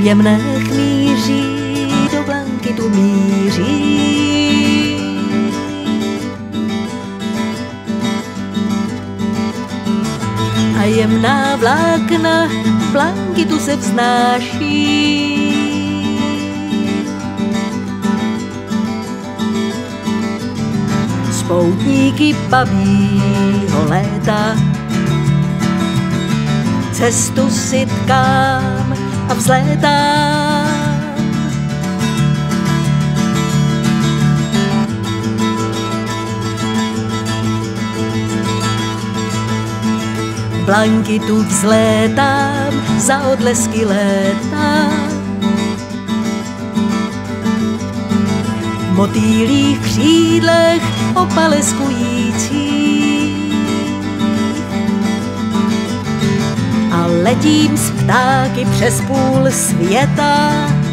jemné chmíří do blankitu míří. A jemná vlákna blankitu se vznáší. Poutníky babího léta cestu si tkám a vzlétám. Blankitu vzlétám za odlesky léta. V motýlích křídlech opaleskující a letím s ptáky přes půl světa.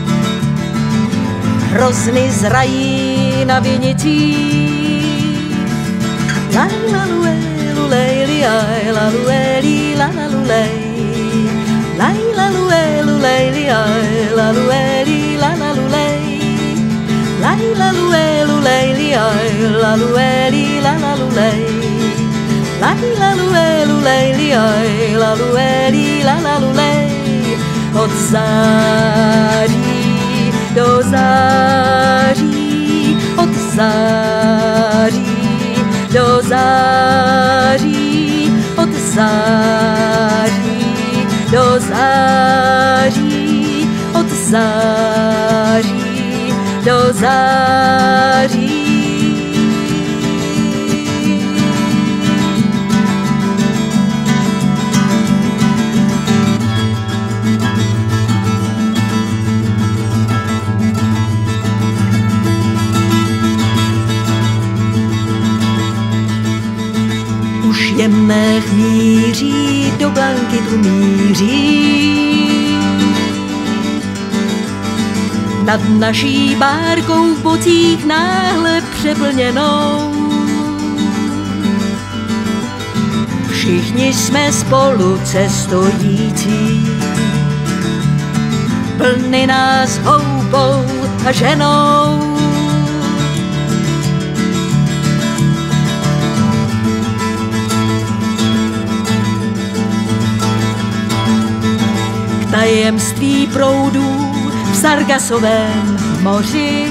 Hrozny zrají na vinicích. La la luelu lejli aj la lueli la la lulej. La la luelu lejli aj la lueli la la lulej. La la luelu lejli aj la lueli la la lulej. La la luelu lejli aj la lueli la la lulej. Od září do září, od září do září, od září do září, od září do září. Už jemné chmíří do blankitu míří. Nad naší bárkou v bocích náhle přeplněnou. Všichni jsme spolu cestující, plny nás houbou a ženou. K tajemství proudů v Sargasovém moři,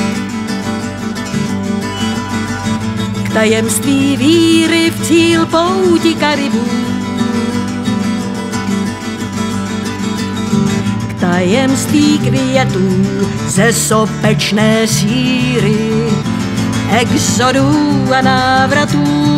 k tajemství víry v cíl pouti Karibů, k tajemství květů ze sopečné síry, exodů a návratů.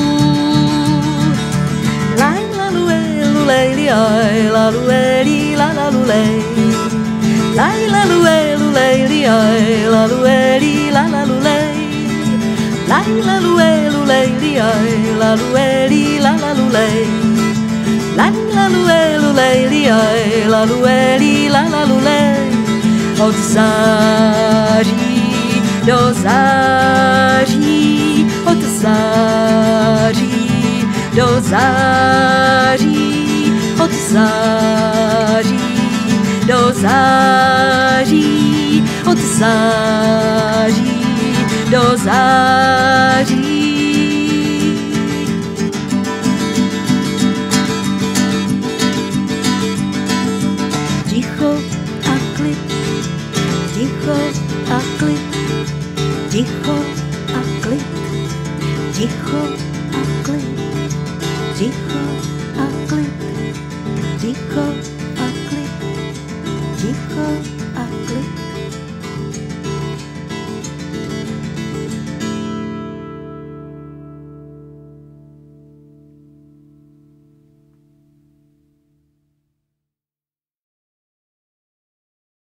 La la luelu lejli aj la lueli la la lulej. La la luelu lejli aj la lueli la la lulej. La la luelu lejli aj la lueli la la lulej. La la luelu lejli aj la lueli la la lulej. Od září do září, od září do září, od září do září, od září do září. Ticho a klid, ticho a klid, ticho a klid, ticho a klid, ticho a klid, ticho a klid, ticho.